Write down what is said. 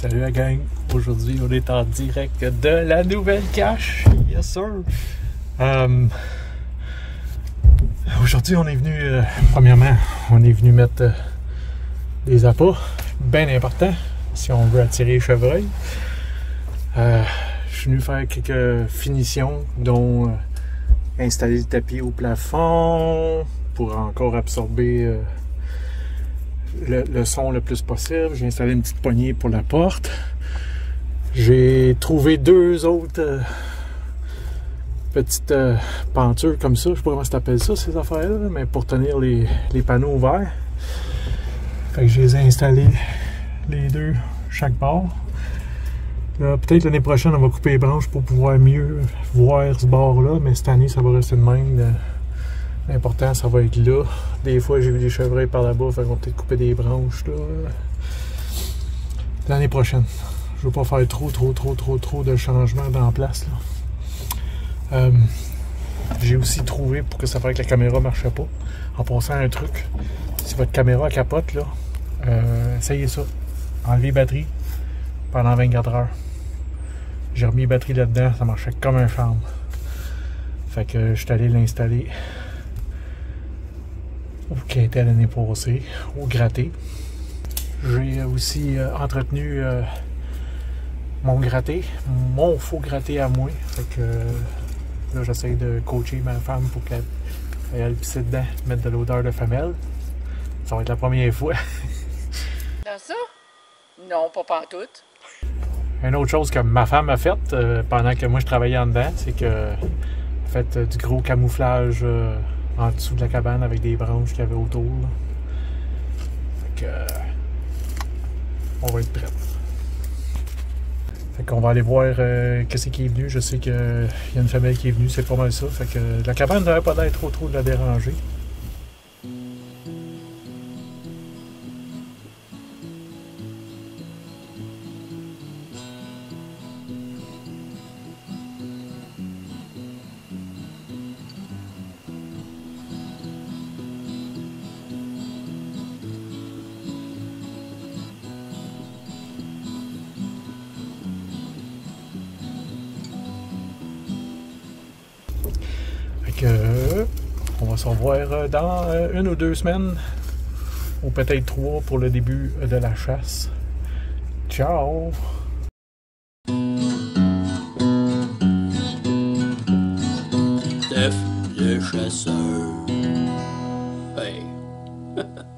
Salut la gang, aujourd'hui on est en direct de la nouvelle cache, yes sir. Aujourd'hui on est venu, premièrement on est venu mettre des appâts, bien important si on veut attirer les chevreuils. Je suis venu faire quelques finitions dont installer le tapis au plafond pour encore absorber le son le plus possible. J'ai installé une petite poignée pour la porte. J'ai trouvé deux autres petites pentures comme ça. Je sais pas comment ça s'appelle ça, ces affaires-là, mais pour tenir les panneaux ouverts. Fait que je les ai installés les deux chaque bord. Peut-être l'année prochaine, on va couper les branches pour pouvoir mieux voir ce bord-là, mais cette année, ça va rester de même. L'important, ça va être là. Des fois, j'ai vu des chevreuils par là-bas, fait qu'on va peut-être couper des branches là. L'année prochaine. Je veux pas faire trop de changements dans la place là. J'ai aussi trouvé, pour que ça fasse que la caméra ne marche pas, en passant un truc. Si votre caméra capote, là, essayez ça. Enlevez la batterie pendant 24 heures. J'ai remis la batterie là-dedans, ça marchait comme un charme. Fait que je suis allé l'installer au quintet l'année passée, au gratté. J'ai aussi entretenu mon gratté, mon faux gratté à moi. Fait que là, j'essaie de coacher ma femme pour qu'elle aille pisser dedans, mettre de l'odeur de femelle. Ça va être la première fois. Dans ça? Non, pas pantoute. Une autre chose que ma femme a faite pendant que moi je travaillais en dedans, c'est qu'elle a fait du gros camouflage en dessous de la cabane avec des branches qu'il y avait autour. Là. Fait que on va être prêt. Fait qu'on va aller voir qu'est-ce qui est venu. Je sais qu'il y a une femelle qui est venue, c'est pas mal ça. Fait que la cabane n'aurait pas l'air trop de la déranger. On va se revoir dans 1 ou 2 semaines, ou peut-être 3 pour le début de la chasse. Ciao! Steph le chasseur. Hey!